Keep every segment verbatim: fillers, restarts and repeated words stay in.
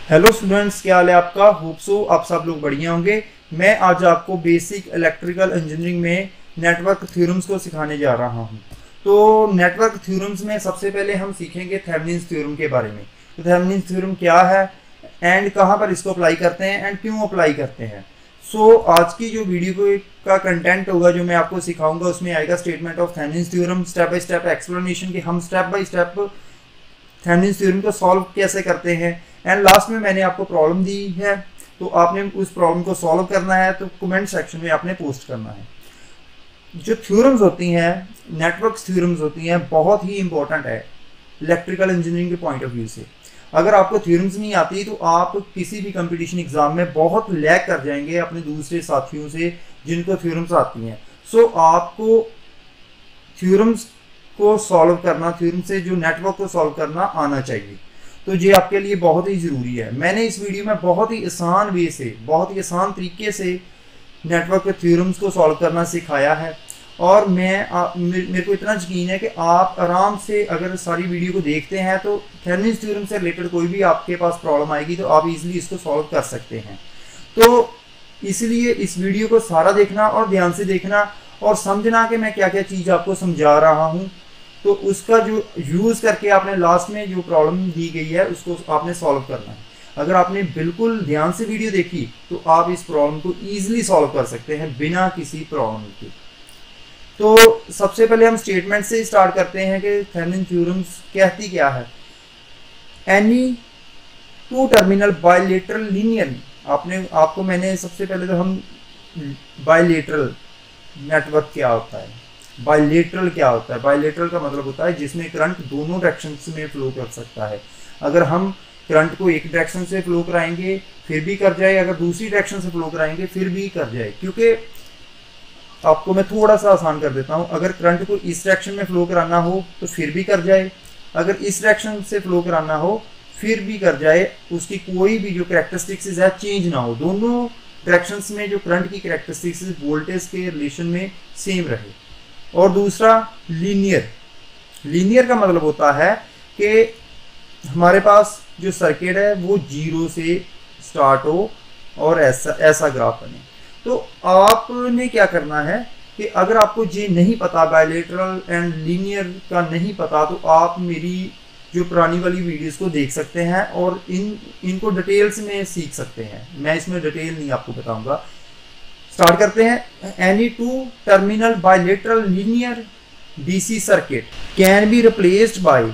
Hello students, क्या हाल है आपका। होप सो आप सब लोग बढ़िया होंगे। मैं आज आपको बेसिक इलेक्ट्रिकल इंजीनियरिंग में नेटवर्क थ्योरम्स को सिखाने जा रहा हूं। तो नेटवर्क थ्योरम्स में सबसे पहले हम सीखेंगे थेवेनिन्स थ्योरम के बारे में। तो थेवेनिन्स थ्योरम क्या है एंड कहां पर इसको अप्लाई करते हैं एंड क्यों अप्लाई करते हैं। सो so, आज की जो वीडियो का कंटेंट होगा जो मैं आपको सिखाऊंगा उसमें आएगा statement of Thevenin's theorem, step by step explanation कि हम step by step Thevenin's theorem को सॉल्व कैसे करते हैं एंड लास्ट में मैंने आपको प्रॉब्लम दी है तो आपने उस प्रॉब्लम को सॉल्व करना है, तो कमेंट सेक्शन में आपने पोस्ट करना है। जो थ्योरम्स होती हैं, नेटवर्क थ्योरम्स होती हैं, बहुत ही इंपॉर्टेंट है इलेक्ट्रिकल इंजीनियरिंग के पॉइंट ऑफ व्यू से। अगर आपको थ्योरम्स नहीं आती तो आप किसी भी कंपटीशन एग्जाम में बहुत लैग कर जाएंगे अपने दूसरे साथियों से जिनको थ्योरम्स आती हैं। सो so, आपको थ्योरम्स को सॉल्व करना, थ्योरम से जो नेटवर्क को सॉल्व करना आना चाहिए। तो ये आपके लिए बहुत ही ज़रूरी है। मैंने इस वीडियो में बहुत ही आसान वे से, बहुत ही आसान तरीके से नेटवर्क के थ्योरम्स को सॉल्व करना सिखाया है और मैं आ, मेरे, मेरे को इतना यकीन है कि आप आराम से अगर सारी वीडियो को देखते हैं तो थेवेनिन्स थ्योरम से रिलेटेड कोई भी आपके पास प्रॉब्लम आएगी तो आप इजीली इसको सॉल्व कर सकते हैं। तो इसलिए इस वीडियो को सारा देखना और ध्यान से देखना और समझना कि मैं क्या क्या चीज़ आपको समझा रहा हूँ, तो उसका जो यूज़ करके आपने लास्ट में जो प्रॉब्लम दी गई है उसको आपने सॉल्व करना है। अगर आपने बिल्कुल ध्यान से वीडियो देखी तो आप इस प्रॉब्लम को ईजिली सॉल्व कर सकते हैं बिना किसी प्रॉब्लम के। तो सबसे पहले हम स्टेटमेंट से स्टार्ट करते हैं कि थेवेनिन्स थ्योरम्स कहती क्या है। Any two terminal bilateral linear, आपने आपको मैंने सबसे पहले तो हम बायलेटरल नेटवर्क क्या होता है, बायलेटरल क्या होता है। बायलेटरल का मतलब होता है जिसमें करंट दोनों डायरेक्शंस में फ्लो कर सकता है। अगर हम करंट को एक डायरेक्शन से फ्लो कराएंगे फिर भी कर जाए, अगर दूसरी डायरेक्शन से फ्लो कराएंगे फिर भी कर जाए। क्योंकि आपको मैं थोड़ा सा आसान कर देता हूं, अगर करंट को इस डायरेक्शन में फ्लो कराना हो तो फिर भी कर जाए, अगर इस डायरेक्शन से फ्लो कराना हो फिर भी कर जाए, उसकी कोई भी जो कैरेक्टरिस्टिक्स है चेंज ना हो, दोनों डायरेक्शंस में जो करंट की कैरेक्टरिस्टिक्स वोल्टेज के रिलेशन में सेम रहे। और दूसरा लीनियर, लीनियर का मतलब होता है कि हमारे पास जो सर्किट है वो जीरो से स्टार्ट हो और ऐसा ऐसा ग्राफ बने। तो आपने क्या करना है कि अगर आपको ये नहीं पता, बायलेटरल एंड लीनियर का नहीं पता, तो आप मेरी जो पुरानी वाली वीडियोस को देख सकते हैं और इन इनको डिटेल्स में सीख सकते हैं। मैं इसमें डिटेल नहीं आपको बताऊंगा। स्टार्ट करते हैं। Any two terminal bilateral linear DC circuit can be replaced by,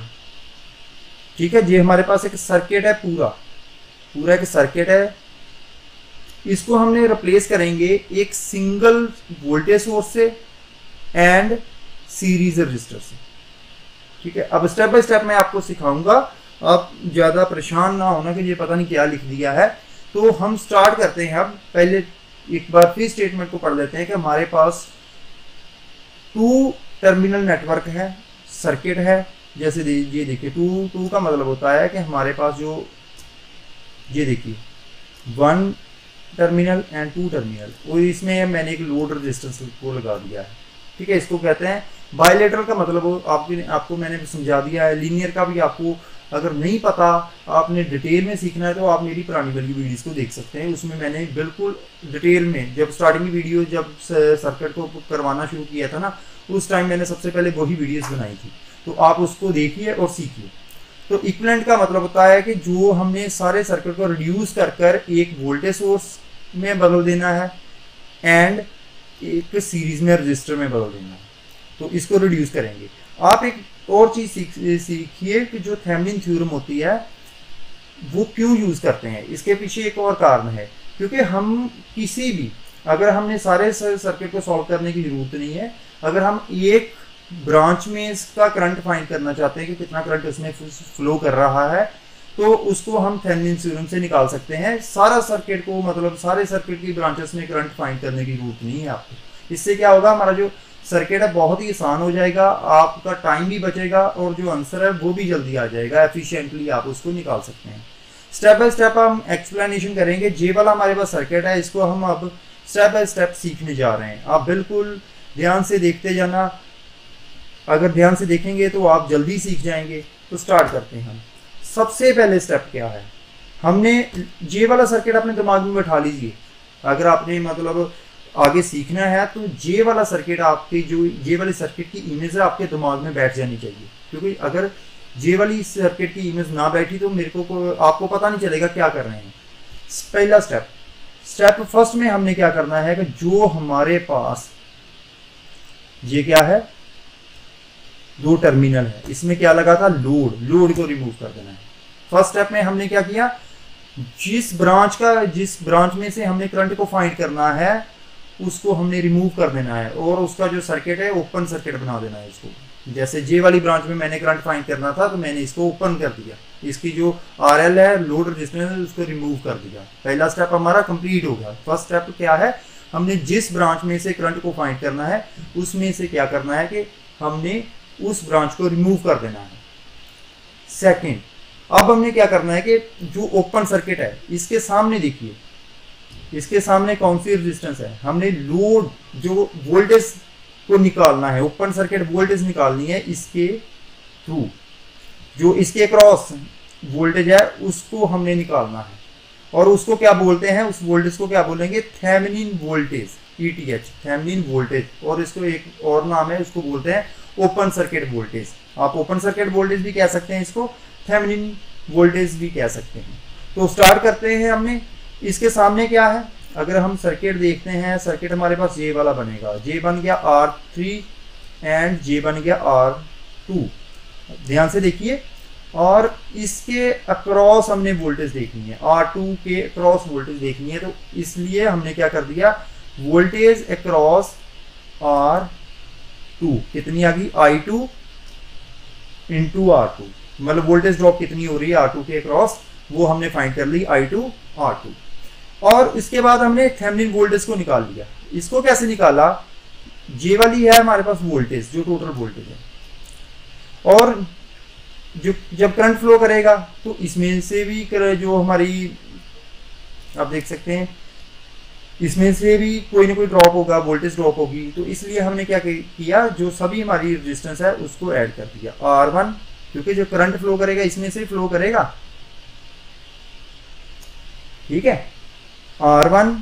ठीक है, ये हमारे पास एक सर्किट है, पूरा पूरा एक सर्किट है, इसको हमने रिप्लेस करेंगे एक सिंगल वोल्टेज सोर्स से एंड सीरीज रजिस्टर से। ठीक है, अब स्टेप बाय स्टेप मैं आपको सिखाऊंगा, आप ज़्यादा परेशान ना होना कि ये पता नहीं क्या लिख दिया है। तो हम स्टार्ट करते हैं। अब पहले एक बार फिर स्टेटमेंट को पढ़ लेते हैं कि हमारे पास टू टर्मिनल नेटवर्क है, सर्किट है। जैसे ये देखिए, टू टू का मतलब होता है कि हमारे पास जो ये देखिए one terminal and two terminal, और इसमें मैंने एक लोड रेजिस्टेंस को लगा दिया है। ठीक है, इसको कहते हैं बायलेटरल का मतलब आपकी आपको मैंने समझा दिया है। लीनियर का भी आपको अगर नहीं पता, आपने डिटेल में सीखना है तो आप मेरी पुरानी वाली वीडियोस को देख सकते हैं। उसमें मैंने बिल्कुल डिटेल में, जब स्टार्टिंग की वीडियो जब सर्किट को करवाना शुरू किया था ना, उस टाइम मैंने सबसे पहले वही वीडियोस बनाई थी, तो आप उसको देखिए और सीखिए। तो इक्विवेलेंट का मतलब होता है कि जो हमने सारे सर्किट को रिड्यूस कर कर एक वोल्टेज सोर्स में बदल देना है एंड एक सीरीज में रजिस्टर में बदल देना है, तो इसको रिड्यूस करेंगे। आप एक और चीज सीख सीखिए कि जो थेवेनिन थ्योरम होती है वो क्यों यूज करते हैं। इसके पीछे एक और कारण है, क्योंकि हम किसी भी, अगर हमने सारे सर्किट को सॉल्व करने की जरूरत नहीं है, अगर हम एक ब्रांच में इसका करंट फाइंड करना चाहते हैं कि कितना करंट उसमें फ्लो कर रहा है, तो उसको हम थेवेनिन थ्योरम से निकाल सकते हैं। सारा सर्किट को, मतलब सारे सर्किट की ब्रांचेस में करंट फाइंड करने की जरूरत नहीं है आपको। इससे क्या होगा, हमारा जो सर्किट है बहुत ही आसान हो जाएगा, आपका टाइम भी बचेगा और जो आंसर है वो भी जल्दी आ जाएगा, एफिशिएंटली आप उसको निकाल सकते हैं। स्टेप बाय स्टेप हम एक्सप्लेनेशन करेंगे। जे वाला हमारे पास सर्किट है, इसको हम अब स्टेप बाय स्टेप सीखने जा रहे हैं। आप बिल्कुल ध्यान से देखते जाना, अगर ध्यान से देखेंगे तो आप जल्दी सीख जाएंगे। तो स्टार्ट करते हैं हम। सबसे पहले स्टेप क्या है, हमने ये वाला सर्किट अपने दिमाग में बैठा लीजिए। अगर आपने मतलब आगे सीखना है तो ये वाला सर्किट आपके जो ये वाली सर्किट की इमेज है आपके दिमाग में बैठ जानी चाहिए, क्योंकि अगर ये वाली सर्किट की इमेज ना बैठी तो मेरे को, को आपको पता नहीं चलेगा क्या कर रहे हैं। पहला स्टेप स्टेप फर्स्ट में हमने क्या करना है कि जो हमारे पास ये क्या है, दो टर्मिनल है, इसमें क्या लगा था, लोड, लोड को रिमूव कर देना है। फर्स्ट स्टेप में हमने क्या किया, जिस ब्रांच का जिस ब्रांच में से हमने करंट को फाइंड करना है उसको हमने रिमूव कर देना है और उसका जो सर्किट है ओपन सर्किट बना देना है इसको। जैसे जे वाली ब्रांच में मैंने करंट फाइंड करना था तो मैंने इसको ओपन कर दिया, इसकी जो आरएल है, लोड रेजिस्टेंस है, उसको रिमूव कर दिया। पहला स्टेप हमारा कंप्लीट हो गया। फर्स्ट स्टेप क्या है, हमने जिस ब्रांच में से करंट को फाइंड करना है उसमें से क्या करना है कि हमने उस ब्रांच को रिमूव कर देना है। सेकेंड, अब हमने क्या करना है कि जो ओपन सर्किट है इसके सामने देखिए, इसके सामने कौन सी रेजिस्टेंस है, हमने लोड जो वोल्टेज को निकालना है, ओपन सर्किट वोल्टेज निकालनी है इसके थ्रू, जो इसके क्रॉस वोल्टेज है उसको हमने निकालना है। और उसको क्या बोलते हैं, उस वोल्टेज को क्या बोलेंगे, Thevenin voltage, ETH, Thevenin voltage. और इसको एक और नाम है, उसको बोलते हैं ओपन सर्किट वोल्टेज। आप ओपन सर्किट वोल्टेज भी कह सकते हैं, इसको थेवेनिन वोल्टेज भी कह सकते हैं। तो स्टार्ट करते हैं। हमने इसके सामने क्या है, अगर हम सर्किट देखते हैं, सर्किट हमारे पास जे वाला बनेगा, जे बन गया आर थ्री एंड जे बन गया आर टू। ध्यान से देखिए, और इसके अक्रॉस हमने वोल्टेज देखनी है, आर टू के अक्रॉस वोल्टेज देखनी है। तो इसलिए हमने क्या कर दिया, वोल्टेज अक्रॉस आर टू कितनी आ गई, I two into R two, मतलब वोल्टेज ड्रॉप कितनी हो रही है आर टू के अक्रॉस, वो हमने फाइंड कर ली, आई टू आर टू। और इसके बाद हमने थेवेनिन वोल्टेज को निकाल लिया। इसको कैसे निकाला, जे वाली है हमारे पास वोल्टेज, जो टोटल वोल्टेज है, और जो जब करंट फ्लो करेगा तो इसमें से भी जो हमारी, आप देख सकते हैं, इसमें से भी कोई ना कोई ड्रॉप होगा, वोल्टेज ड्रॉप होगी। तो इसलिए हमने क्या किया, जो सभी हमारी रेजिस्टेंस है उसको ऐड कर दिया, आर वन, क्योंकि जो करंट फ्लो करेगा इसमें से फ्लो करेगा, ठीक है। R one,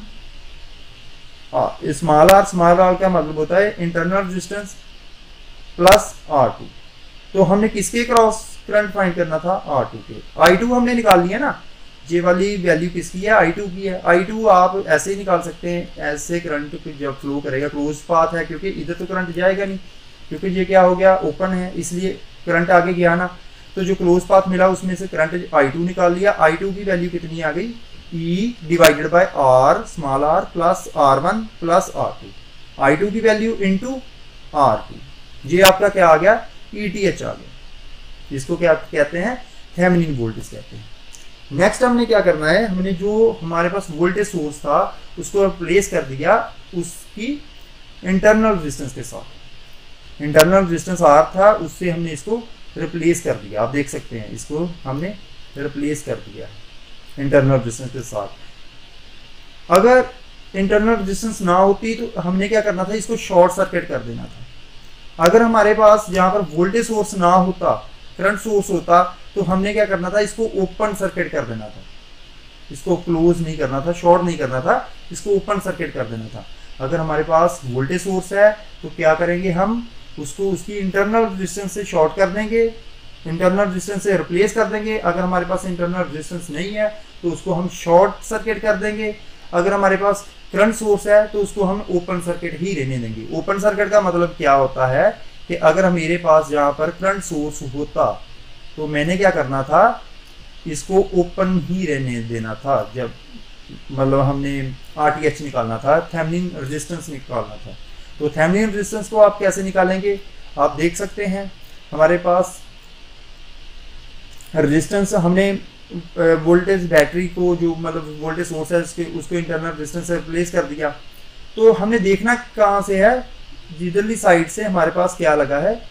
small R, small R का मतलब होता है internal resistance plus R two. तो हमने किसके क्रॉस करंट फाइंड करना था, आर टू के। आई टू हमने निकाल लिया ना, ये वाली वैल्यू किसकी है, आई टू की है। आई टू आप ऐसे ही निकाल सकते हैं, ऐसे करंट जब फ्लो करेगा, क्लोज पाथ है, क्योंकि इधर तो करंट जाएगा नहीं, क्योंकि ये क्या हो गया, ओपन है, इसलिए करंट आगे गया ना। तो जो क्लोज पाथ मिला उसमें से करंट आई टू निकाल लिया। आई टू की वैल्यू कितनी आ गई, E divided by R small R plus R one plus R two, I two की वैल्यू इंटू आर टू, ये आपका क्या आ गया, ई टी एच आ गया। इसको क्या कहते हैं, थेवेनिन वोल्टेज कहते हैं। नेक्स्ट हमने क्या करना है, हमने जो हमारे पास वोल्टेज सोर्स था उसको रिप्लेस कर दिया उसकी इंटरनल रेजिस्टेंस के साथ। इंटरनल रेजिस्टेंस आर था, उससे हमने इसको रिप्लेस कर दिया। आप देख सकते हैं, इसको हमने रिप्लेस कर दिया इंटरनल रेजिस्टेंस के साथ। अगर इंटरनल रेजिस्टेंस ना होती तो हमने क्या करना था, इसको शॉर्ट सर्किट कर देना था। अगर हमारे पास यहाँ पर वोल्टेज सोर्स ना होता, करंट सोर्स होता, तो हमने क्या करना था, इसको ओपन सर्किट कर देना था। इसको क्लोज नहीं करना था, शॉर्ट नहीं करना था, इसको ओपन सर्किट कर देना था। अगर हमारे पास वोल्टेज सोर्स है तो क्या करेंगे, हम उसको उसकी इंटरनल रेजिस्टेंस से शॉर्ट कर देंगे, इंटरनल रेजिस्टेंस से रिप्लेस कर देंगे। अगर हमारे पास इंटरनल रेजिस्टेंस नहीं है तो उसको हम शॉर्ट सर्किट कर देंगे। अगर हमारे पास करंट सोर्स है तो उसको हम ओपन सर्किट ही रहने देंगे। ओपन सर्किट का मतलब क्या होता है कि अगर मेरे पास यहाँ पर करंट सोर्स होता तो मैंने क्या करना था, इसको ओपन ही रहने देना था। जब मतलब हमने आरटीएच निकालना था, थेवेनिन रेजिस्टेंस निकालना था। तो थेवेनिन रेजिस्टेंस को आप कैसे निकालेंगे, आप देख सकते हैं, हमारे पास रेजिस्टेंस, हमने वोल्टेज बैटरी को, जो मतलब वोल्टेज सोर्स है उसके उसको इंटरनल रेजिस्टेंस से रिप्लेस कर दिया। तो हमने देखना कहाँ से है, जिधरली साइड से हमारे पास क्या लगा है,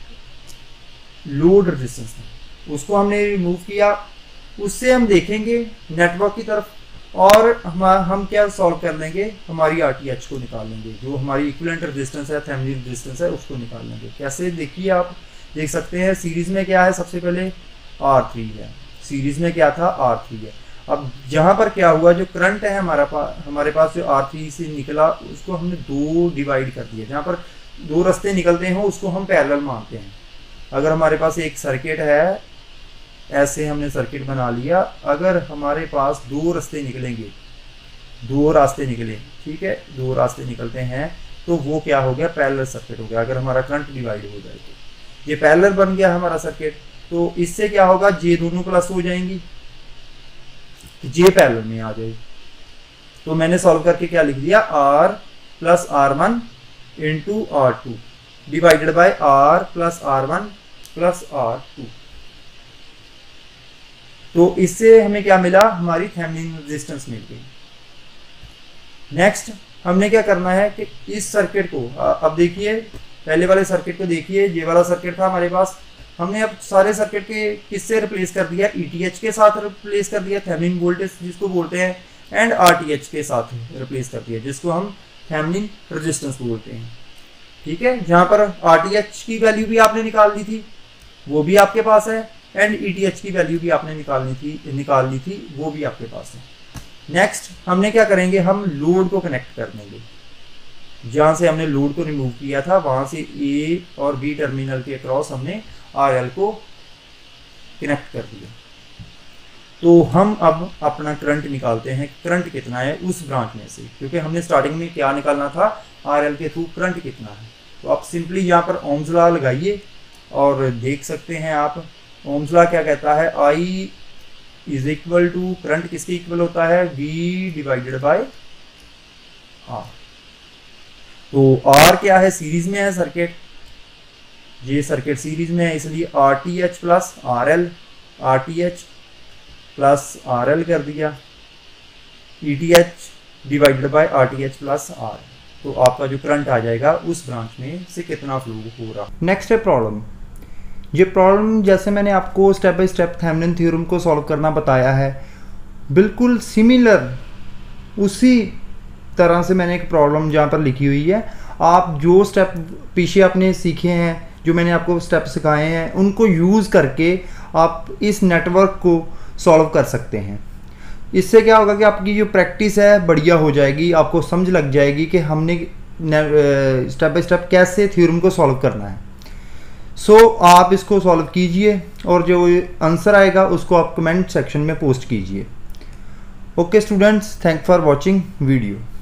लोड रेजिस्टेंस, उसको हमने रिमूव किया। उससे हम देखेंगे नेटवर्क की तरफ, और हम हम क्या सॉल्व कर लेंगे, हमारी आरटीएच को निकाल लेंगे, जो हमारी इक्विवेलेंट रेजिस्टेंस है, थेवेनिन रेजिस्टेंस है, उसको निकाल लेंगे। कैसे, देखिए आप देख सकते हैं, सीरीज में क्या है, सबसे पहले आर थ्री है, सीरीज में क्या था, आर थ्री है। अब जहाँ पर क्या हुआ, जो करंट है हमारा पास हमारे पास जो आर थ्री से निकला उसको हमने दो डिवाइड कर दिया। जहाँ पर दो रास्ते निकलते हैं उसको हम पैरेलल मानते हैं। अगर हमारे पास एक सर्किट है, ऐसे हमने सर्किट बना लिया, अगर हमारे पास दो रास्ते निकलेंगे, दो रास्ते निकले, ठीक है, दो रास्ते निकलते हैं तो वो क्या हो गया, पैरेलल सर्किट हो गया। अगर हमारा करंट डिवाइड हो जाए तो ये पैरेलल बन गया हमारा सर्किट। तो इससे क्या होगा, जे दोनों प्लस हो जाएंगी, जे पैरेलल में आ जाएगी। तो मैंने सॉल्व करके क्या लिख दिया, R plus R one into R two divided by R plus R one plus R two. तो इससे हमें क्या मिला, हमारी थेवेनिन रेजिस्टेंस मिल गई। नेक्स्ट हमने क्या करना है कि इस सर्किट को, अब देखिए पहले वाले सर्किट को देखिए, ये वाला सर्किट था हमारे पास, हमने अब सारे सर्किट के किससे रिप्लेस कर दिया, ईटीएच के साथ रिप्लेस कर दिया, थेवेनिन वोल्टेज जिसको बोलते हैं, एंड आरटीएच के साथ रिप्लेस कर दिया जिसको हम थेवेनिन रेजिस्टेंस बोलते हैं। ठीक है, जहां पर आरटीएच की वैल्यू भी आपने निकाल ली थी वो भी आपके पास है, एंड ईटीएच की वैल्यू भी आपने निकालनी थी निकाल ली थी वो भी आपके पास है। नेक्स्ट हमने क्या करेंगे, हम लोड को कनेक्ट कर देंगे। जहां से हमने लोड को रिमूव किया था वहां से ए और बी टर्मिनल के अक्रॉस हमने आरएल को कनेक्ट कर दिया। तो हम अब अपना करंट निकालते हैं, करंट कितना है उस ब्रांच में से, क्योंकि हमने स्टार्टिंग में क्या निकालना था, आरएल के थ्रू करंट कितना है। तो आप सिंपली यहाँ पर ओम्स लॉ लगाइए और देख सकते हैं आप, ओम्स लॉ क्या कहता है, I is equal to, current किसके इक्वल होता है, वी डिवाइडेड बाय आर। तो आर क्या है, सीरीज में है सर्किट, ये सर्किट सीरीज में है इसलिए R T H plus R L, R T H plus R L कर दिया, E T H divided by R T H plus R. तो आपका जो करंट आ जाएगा उस ब्रांच में से कितना फ्लो हो रहा। नेक्स्ट है प्रॉब्लम। ये प्रॉब्लम जैसे मैंने आपको step by step Thevenin theorem को सॉल्व करना बताया है, बिल्कुल सिमिलर उसी तरह से मैंने एक प्रॉब्लम जहाँ पर लिखी हुई है। आप जो स्टेप पीछे आपने सीखे हैं, जो मैंने आपको स्टेप सिखाए हैं, उनको यूज़ करके आप इस नेटवर्क को सॉल्व कर सकते हैं। इससे क्या होगा कि आपकी जो प्रैक्टिस है बढ़िया हो जाएगी, आपको समझ लग जाएगी कि हमने स्टेप बाय स्टेप कैसे थ्योरम को सॉल्व करना है। सो so, आप इसको सॉल्व कीजिए और जो आंसर आएगा उसको आप कमेंट सेक्शन में पोस्ट कीजिए। Okay students, thank for watching video.